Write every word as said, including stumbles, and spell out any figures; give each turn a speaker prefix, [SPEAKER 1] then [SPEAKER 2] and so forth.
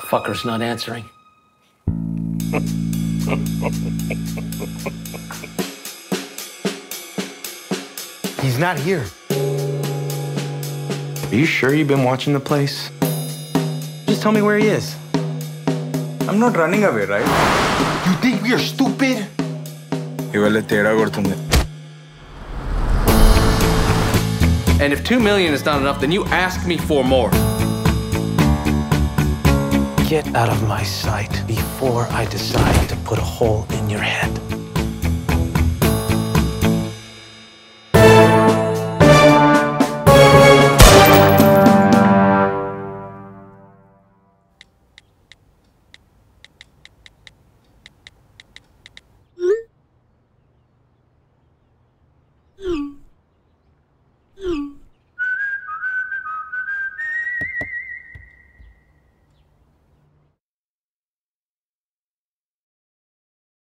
[SPEAKER 1] Fucker's not answering.
[SPEAKER 2] He's not here.
[SPEAKER 3] Are you sure you've been watching the place? Just tell me where he is.
[SPEAKER 4] I'm not running away, right?
[SPEAKER 2] You think we are stupid?
[SPEAKER 5] And if two million is not enough, then you ask me for more.
[SPEAKER 1] Get out of my sight before I decide to put a hole in your head.